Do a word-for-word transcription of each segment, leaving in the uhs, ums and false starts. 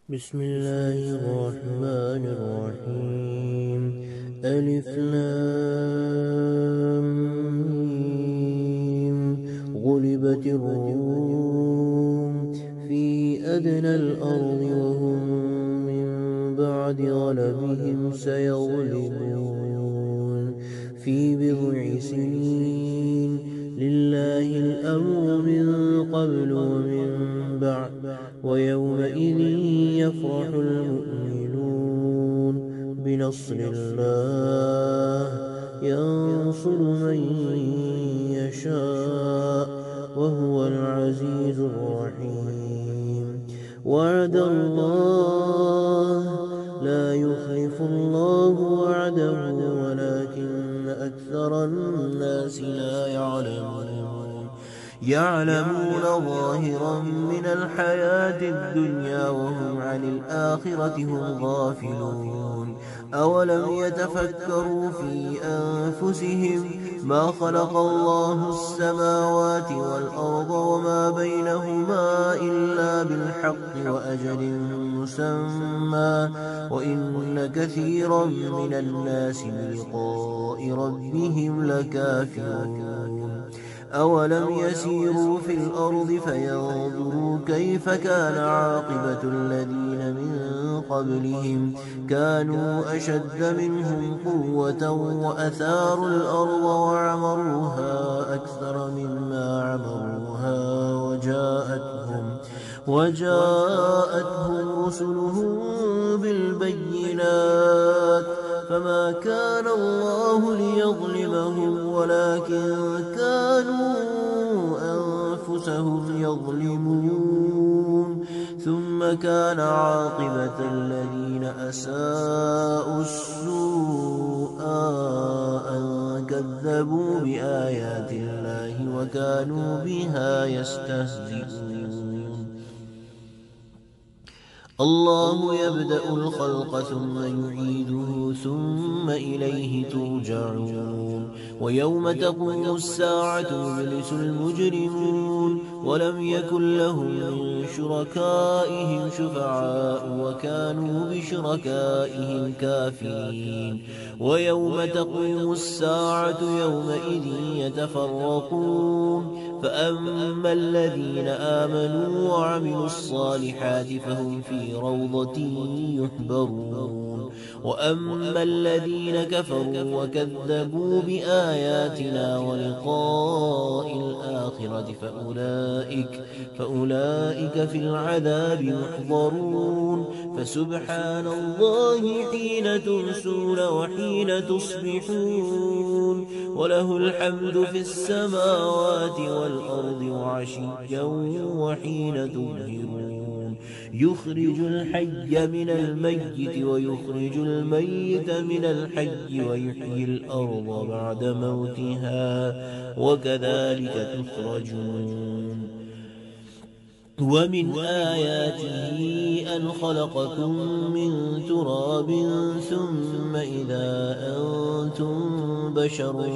بسم الله الرحمن الرحيم. ألف لام ميم. غلبت الروم في أدنى الأرض وهم من بعد غلبهم سيغلبون في بضع سنين. لله الأمر من قبل ومن بعد ويومئذ يفرح المؤمنون بنصر الله ينصر من يشاء وهو العزيز الرحيم. وعد الله لا يخلف الله وعده ولكن أكثر الناس لا يعلمون يعلمون ظاهرا من الحياة الدنيا وهم عن الآخرة هم غافلون. أولم يتفكروا في أنفسهم ما خلق الله السماوات والأرض وما بينهما إلا بالحق وأجل مسمى وإن كثيرا من الناس بلقاء ربهم لكافرون. أولم يسيروا في الأرض فينظروا كيف كان عاقبة الذين من قبلهم كانوا أشد منهم قوة وأثاروا الأرض وعمروها أكثر مما عمروها وجاءتهم وجاءتهم رسلهم بالبينات فما كان الله ليظلمهم ولكن كانوا أنفسهم يظلمون. ثم كان عاقبة الذين أساءوا السوء أن كذبوا بآيات الله وكانوا بها يستهزئون. الله يبدأ الخلق ثم يعيده ثم إليه ترجعون. ويوم تقوم الساعة يبلس المجرمون ولم يكن لهم من شركائهم شفعاء وكانوا بشركائهم كافرين. ويوم تقوم الساعة يومئذ يتفرقون فأما الذين آمنوا وعملوا الصالحات فهم في روضة يحبرون وأما الذين كفروا وكذبوا بآياتنا ولقاء الآخرة فأولئك, فأولئك في العذاب محضرون. فسبحان الله حين تمسون وحين تصبحون وله الحمد في السماوات والأرض وعشيا وحين تظهرون. يخرج الحي من الميت ويخرج الميت من الحي ويحيي الأرض بعد موتها وكذلك تخرجون. ومن آياته أن خلقكم من تراب ثم إذا أنتم بشر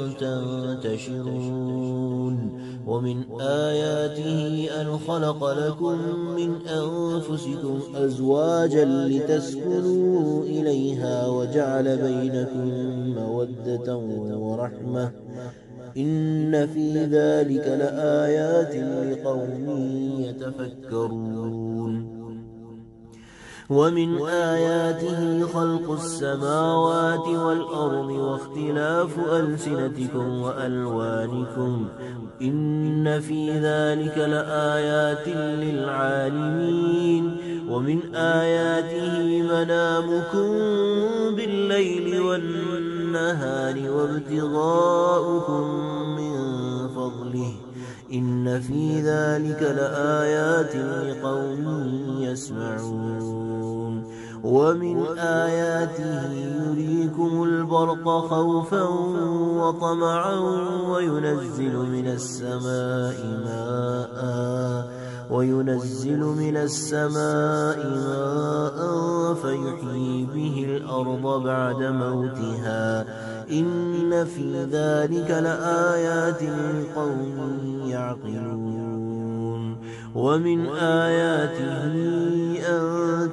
تنتشرون. ومن آياته أن خلق لكم من أنفسكم أزواجا لتسكنوا إليها وجعل بينكم مودة ورحمة إن في ذلك لآيات لقوم يتفكرون. ومن آياته خلق السماوات والأرض واختلاف ألسنتكم وألوانكم إن في ذلك لآيات للعالمين. ومن آياته منامكم بالليل والنهار وابتغاؤكم من فضله إن في ذلك لآيات لقوم يسمعون. ومن آياته يريكم البرق خوفا وطمعا وينزل من السماء ماء وينزل من السماء ماء فيحيي به الأرض بعد موتها إن في ذلك لآيات لقوم يعقلون. ومن آياته أن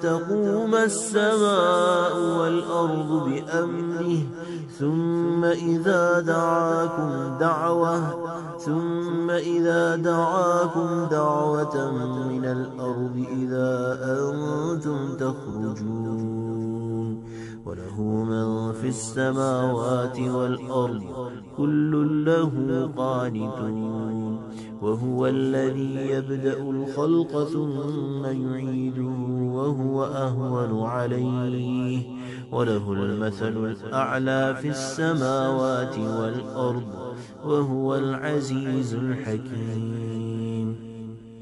تقوم السماء والأرض بأمره ثم إذا دعاكم دعوة ثم إذا دعاكم دعوة من الأرض إذا أنتم تخرجون وله من في السماوات والأرض كل له قانتون وهو الذي يبدأ الخلق ثم يعيده وهو أهون عليه وله المثل الأعلى في السماوات والأرض وهو العزيز الحكيم.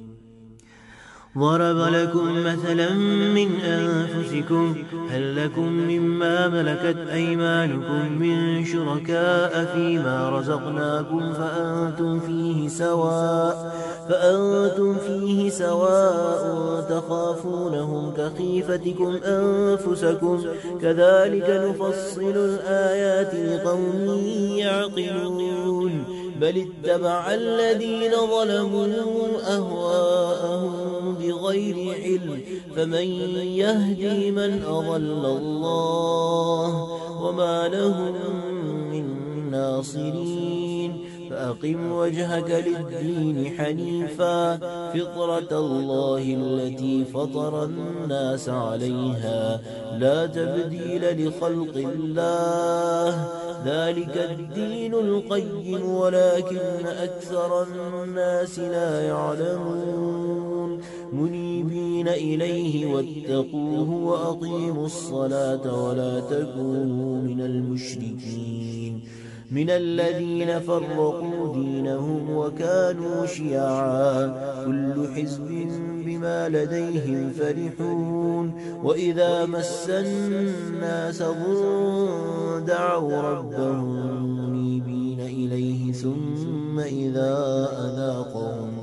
ضرب لكم مثلا من أنفسكم هل لكم مما ملكت أيمانكم من شركاء فيما رزقناكم فأنتم فيه سواء فأنتم فيه سواء تخافونهم كخيفتكم أنفسكم كذلك نفصل الآيات لقوم يعقلون بل اتبع الذين ظلموا أهواءهم بغير علم فمن يهدي من أضل الله وما لهم من ناصرين فأقم وجهك للدين حنيفا فطرة الله التي فطر الناس عليها لا تبديل لخلق الله ذلك الدين القيم ولكن أكثر الناس لا يعلمون منيبين إليه واتقوه وأقيموا الصلاة ولا تكونوا من المشركين من الذين فرقوا دينهم وكانوا شيعا كل حزب بما لديهم فرحون وإذا مس الناس ضر دعوا ربهم منيبين إليه ثم إذا أذاقهم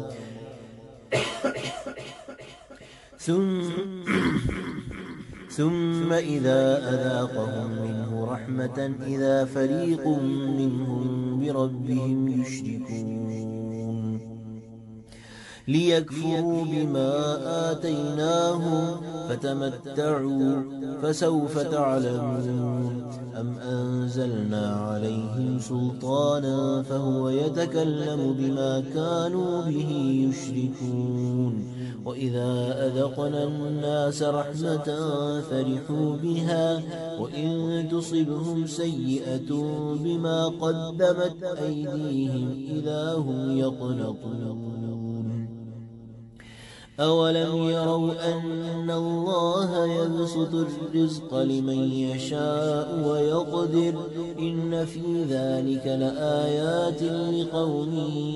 ثم ثم إذا أذاقهم منه رحمة إذا فريق منهم بربهم يشركون ليكفروا بما آتيناهم فتمتعوا فسوف تعلمون أم أنزلنا عليهم سلطانا فهو يتكلم بما كانوا به يشركون وإذا أذقنا الناس رحمة فرحوا بها وإن تصبهم سيئة بما قدمت أيديهم إذا هم يقنطون أولم يروا أن الله يبسط الرزق لمن يشاء ويقدر إن في ذلك لآيات لقوم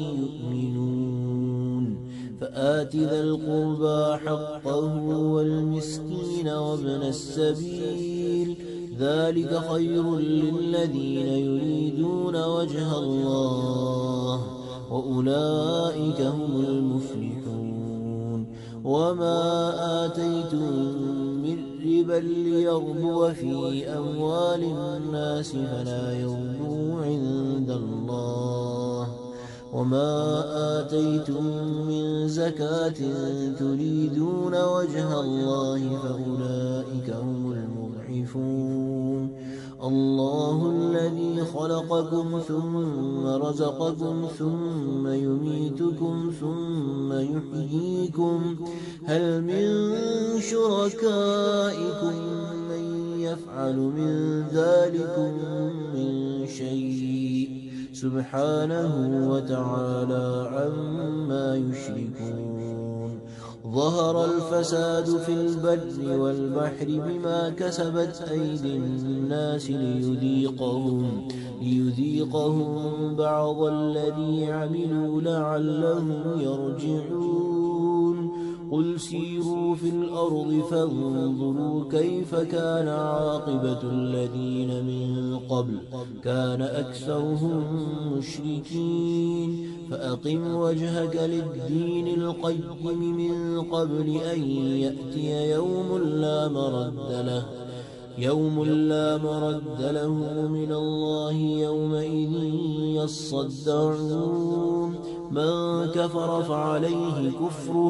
يؤمنون فآت ذا القربى حقه والمسكين وابن السبيل ذلك خير للذين يريدون وجه الله وأولئك هم المفلحون وما آتيتم من ربا ليربو في أموال الناس فلا يربو عند الله وما آتيتم من زكاة تريدون وجه الله فأولئك هم المضعفون الله الذي خلقكم ثم رزقكم ثم يميتكم ثم يحييكم هل من شركائكم من يفعل من ذلكم من شيء سبحانه وتعالى عما يشركون ظهر الفساد في البر والبحر بما كسبت أيدي الناس ليذيقهم, ليذيقهم بعض الذي عملوا لعلهم يرجعون قل سيروا في الأرض فانظروا كيف كان عاقبة الذين من قبل كان أكثرهم مشركين فأقم وجهك للدين القيم من قبل أن يأتي يوم لا مرد له يوم لا مرد له من الله يومئذ يصدعون من كفر فعليه كفره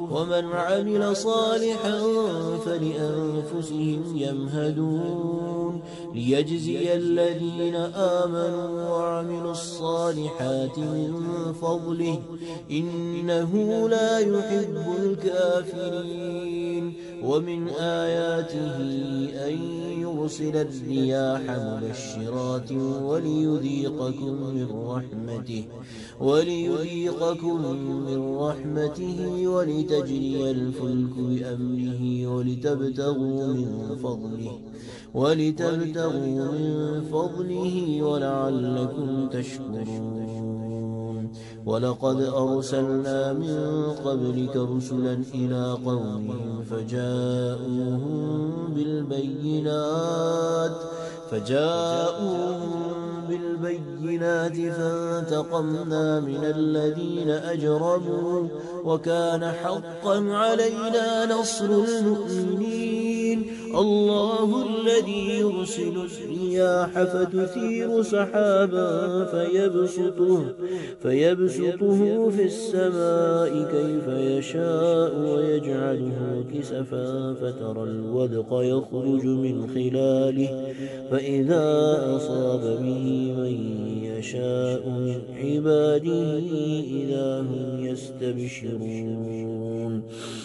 ومن عمل صالحا فلأنفسهم يمهدون ليجزي الذين آمنوا وعملوا الصالحات من فضله إنه لا يحب الكافرين ومن آياته أن يرسل الرياح مبشرات وليذيقكم من رحمته وليذيقكم من رحمته ولتجري الفلك بأمره ولتبتغوا من فضله ولتبتغوا من فضله ولعلكم تشكرون ولقد أرسلنا من قبلك رسلا إلى قومهم فجاءوهم بالبينات فجاءوهم بالبينات فانتقمنا من الذين أجرموا وكان حقا علينا نصر المؤمنين الله الذي يرسل الرياح فتثير سحابا فيبسطه, فيبسطه في السماء كيف يشاء ويجعله كسفا فترى الودق يخرج من خلاله فإذا أصاب به من يشاء من عباده إذا هم يستبشرون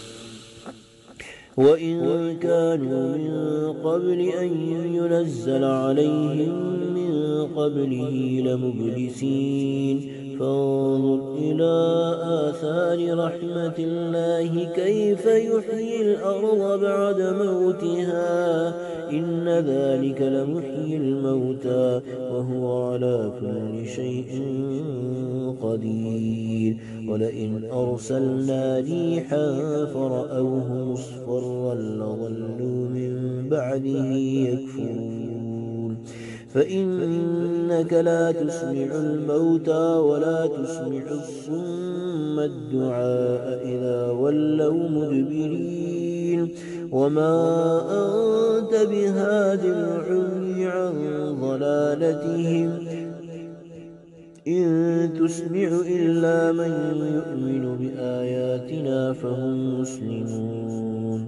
وإن كانوا من قبل أن ينزل عليهم من قبله لمبلسين فانظر إلى آثار رحمة الله كيف يحيي الأرض بعد موتها إن ذلك لمحيي الموتى وهو على كل شيء قدير ولئن أرسلنا ريحا فرأوه مصفرا لظلوا من بعده يكفرون فإنك لا تسمع الموتى ولا تسمع الصم الدعاء إذا ولوا مدبرين وما أنت بهاد العمي عن ضلالتهم إن تسمع إلا من يؤمن بآياتنا فهم مسلمون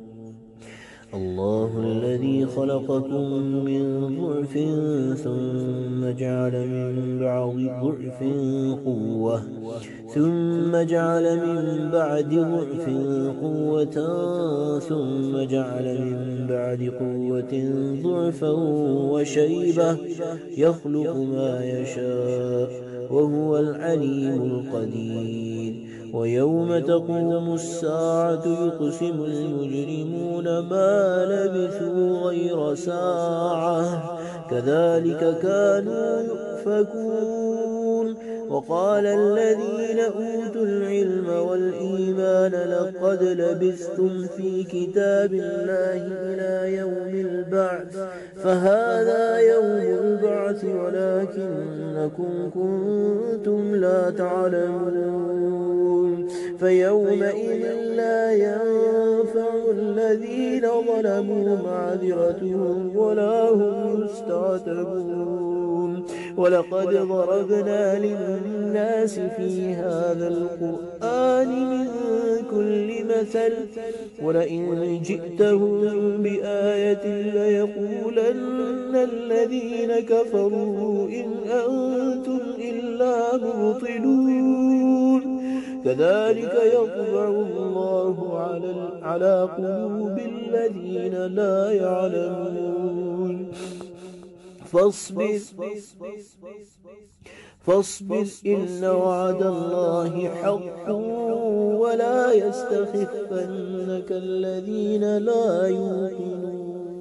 الله الذي خلقكم من ضعف ثم جعل من بعد ضعف قوة ثم جعل من بعد ضعف قوة ثم جعل من بعد قوة ضعفا وشيبة يخلق ما يشاء وهو العليم القدير ويوم تقوم الساعة يقسم المجرمون ما لبثوا غير ساعة كذلك كانوا يؤفكون وقال الذين أوتوا العلم والإيمان لقد لبثتم في كتاب الله إلى يوم البعث فهذا يوم البعث ولكنكم كنتم لا تعلمون فيومئذ لا ينفع الذين ظلموا معذرتهم ولا هم يستعتبون ولقد ضربنا للناس في هذا القرآن من كل مثل ولئن جئتهم بآية ليقولن الذين كفروا إن أنتم إلا مبطلون كذلك يطبع الله على على قلوب الذين لا يعلمون فاصبر فاصبر إن وعد الله حق ولا يستخفنك الذين لا يوقنون